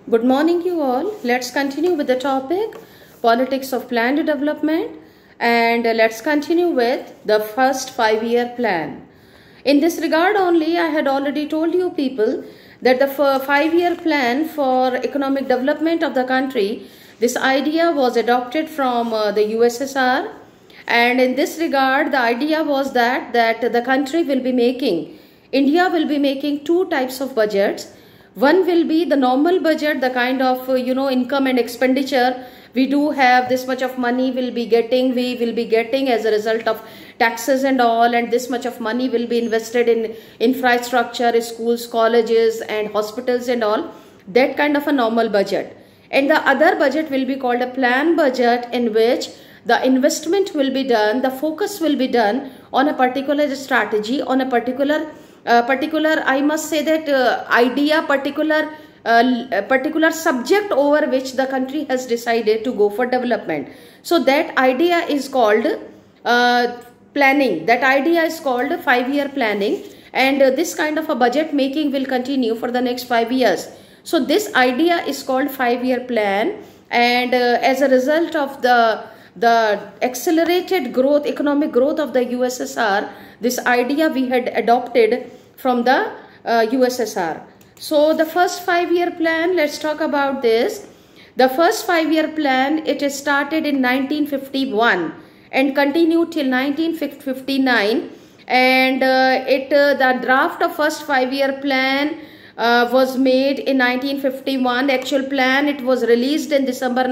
Good morning, you all. Let's continue with the topic politics of planned development, and let's continue with the first 5-year plan. In this regard only, I had already told you people that the 5-year plan for economic development of the country, this idea was adopted from the USSR, and in this regard the idea was that the country will be making, India will be making two types of budgets. One will be the normal budget, the kind of income and expenditure. We do have this much of money we will be getting as a result of taxes and all, and this much of money will be invested in infrastructure, schools, colleges and hospitals and all. That kind of a normal budget. And the other budget will be called a plan budget, in which the investment will be done, the focus will be done on a particular strategy, on a particular I must say that idea, particular subject over which the country has decided to go for development. So that idea is called planning. That idea is called 5-year planning, and this kind of a budget making will continue for the next 5 years. So this idea is called 5-year plan, and as a result of the accelerated growth, economic growth of the USSR, this idea we had adopted from the USSR. So the first 5-year plan, let's talk about this. The first 5-year plan, it is started in 1951 and continued till 1959, and the draft of first 5-year plan was made in 1951. Actual plan, it was released in December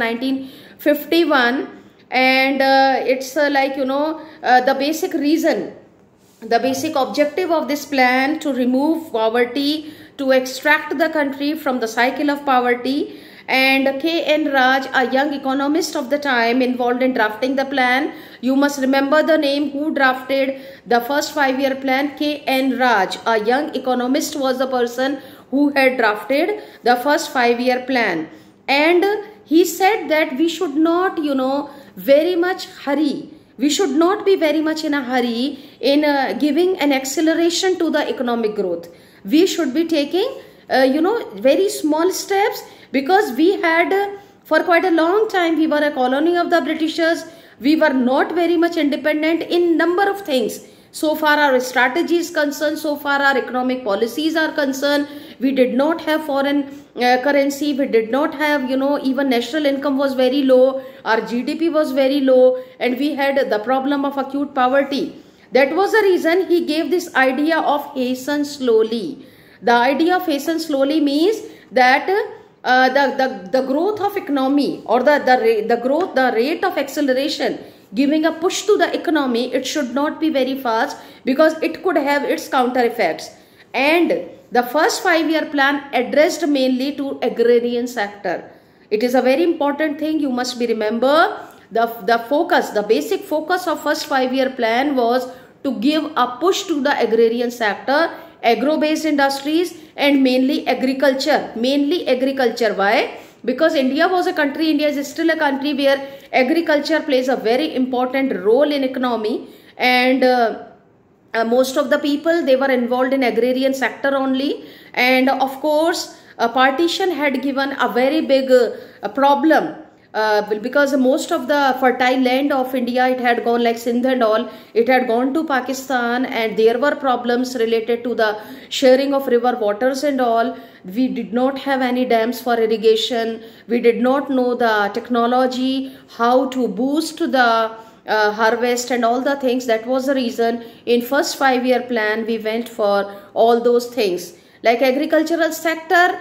1951, and it's the basic reason, the basic objective of this plan to remove poverty, to extract the country from the cycle of poverty. And K.N. Raj, a young economist of the time, involved in drafting the plan. You must remember the name who drafted the first 5-year plan. K.N. Raj, a young economist, was the person who had drafted the first 5-year plan. And he said that we should not, very much hurry. We should not be very much in a hurry in giving an acceleration to the economic growth. We should be taking, very small steps, because we had, for quite a long time, we were a colony of the Britishers. We were not very much independent in number of things. So far our strategy is concerned, so far our economic policies are concerned. We did not have foreign currency. We did not have, even national income was very low. Our GDP was very low, and we had the problem of acute poverty. That was the reason he gave this idea of hasten slowly. The idea of hasten slowly means that the growth of economy, or the rate of acceleration, giving a push to the economy, it should not be very fast, because it could have its counter effects. And the first 5-year plan addressed mainly to agrarian sector. It is a very important thing. You must be remember the basic focus of first 5-year plan was to give a push to the agrarian sector, agro-based industries, and mainly agriculture. Why? Because India was a country, India is still a country where agriculture plays a very important role in economy, and most of the people, they were involved in agrarian sector only. And of course, partition had given a very big problem, because most of the fertile land of India, it had gone, like Sindh and all, it had gone to Pakistan, and there were problems related to the sharing of river waters and all. We did not have any dams for irrigation. We did not know the technology, how to boost the harvest and all the things. That was the reason in first 5-year plan we went for all those things. Like agricultural sector,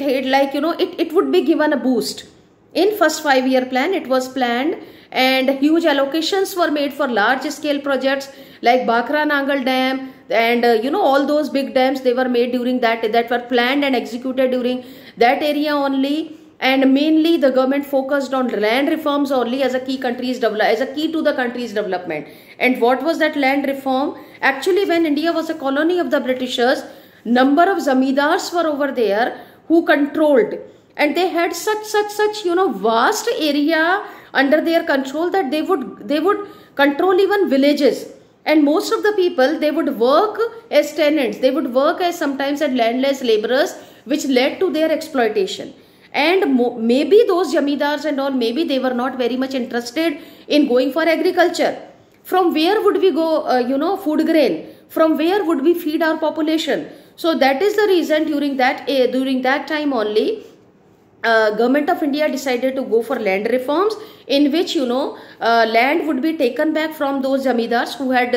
it would be given a boost. In first 5-year plan, it was planned, and huge allocations were made for large scale projects like Bhakra Nangal Dam, and all those big dams, they were made during that were planned and executed during that area only. And mainly the government focused on land reforms only as a key to the country's development. And what was that land reform? Actually, when India was a colony of the Britishers, number of zamindars were over there who controlled, and they had such vast area under their control that they would control even villages. And most of the people, they would work as tenants, they would work as sometimes as landless laborers, which led to their exploitation. and maybe those jamidars and all, maybe they were not very much interested in going for agriculture. From where would we go, food grain? From where would we feed our population? So that is the reason during that time only, Government of India decided to go for land reforms, in which land would be taken back from those zamindars who had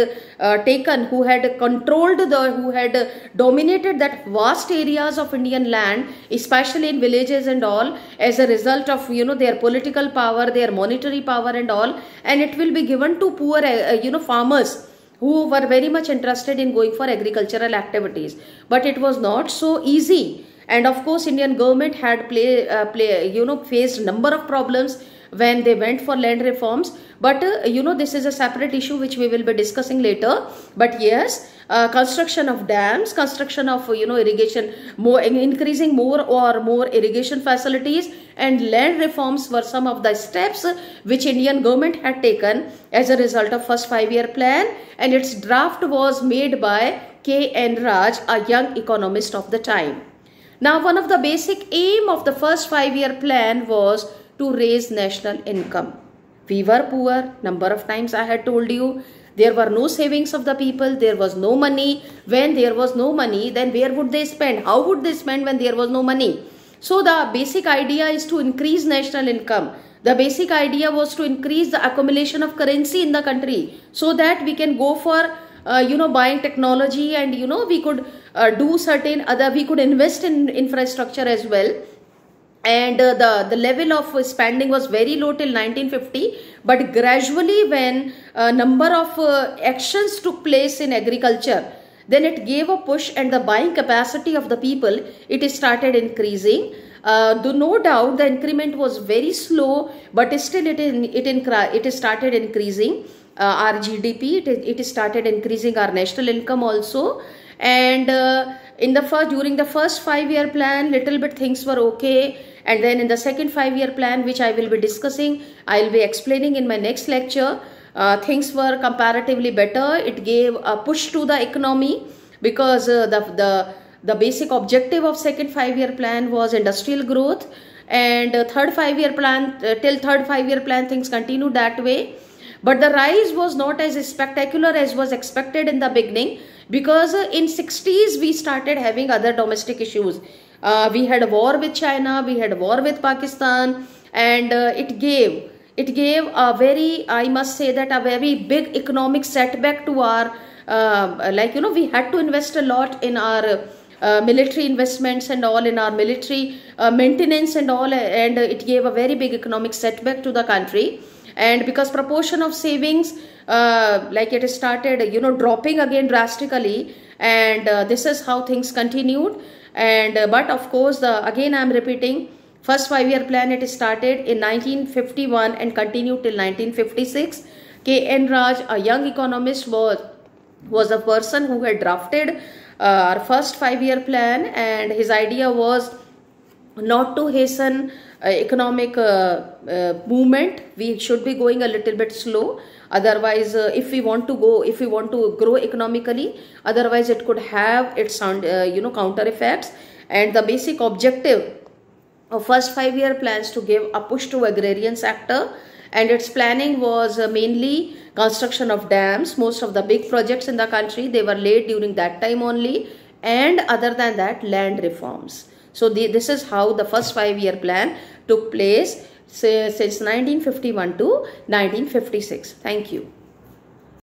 who had dominated that vast areas of Indian land, especially in villages and all, as a result of their political power, their monetary power and all, and it will be given to poor farmers who were very much interested in going for agricultural activities. But it was not so easy. And of course, Indian government had faced number of problems when they went for land reforms. But this is a separate issue which we will be discussing later. But yes, construction of dams, construction of irrigation, increasing more irrigation facilities, and land reforms were some of the steps which Indian government had taken as a result of first 5-year plan, and its draft was made by K.N. Raj, a young economist of the time. Now, one of the basic aim of the first 5-year plan was to raise national income. We were poor. Number of times I had told you, there were no savings of the people. There was no money. When there was no money, then where would they spend? How would they spend when there was no money? So the basic idea is to increase national income. The basic idea was to increase the accumulation of currency in the country, so that we can go for buying technology, and we could do certain other, we could invest in infrastructure as well. And the level of spending was very low till 1950, but gradually when a number of actions took place in agriculture, then it gave a push, and the buying capacity of the people, it started increasing. No doubt the increment was very slow, but still it started increasing our GDP, it started increasing our national income also. And during the first 5-year plan, little bit things were okay, and then in the second 5-year plan, which I will be discussing, I will be explaining in my next lecture, things were comparatively better. It gave a push to the economy, because the basic objective of second 5-year plan was industrial growth, and third 5-year plan, till third 5-year plan, things continued that way. But the rise was not as spectacular as was expected in the beginning, because in 60s we started having other domestic issues. We had a war with China, we had a war with Pakistan, and it gave a very, I must say that, a very big economic setback to our, we had to invest a lot in our military investments and all, in our military maintenance and all, and it gave a very big economic setback to the country. And because proportion of savings, it started dropping again drastically, and this is how things continued. And but of course, again I am repeating, first 5-year plan, it started in 1951 and continued till 1956. K.N. Raj, a young economist, was a person who had drafted our first 5-year plan, and his idea was not to hasten economic movement. We should be going a little bit slow. Otherwise, if we want to grow economically, otherwise it could have its counter effects. And the basic objective of first 5-year plans to give a push to agrarian sector, and its planning was mainly construction of dams. Most of the big projects in the country, they were laid during that time only, and other than that, land reforms. So this is how the first 5-year plan took place since 1951 to 1956. Thank you.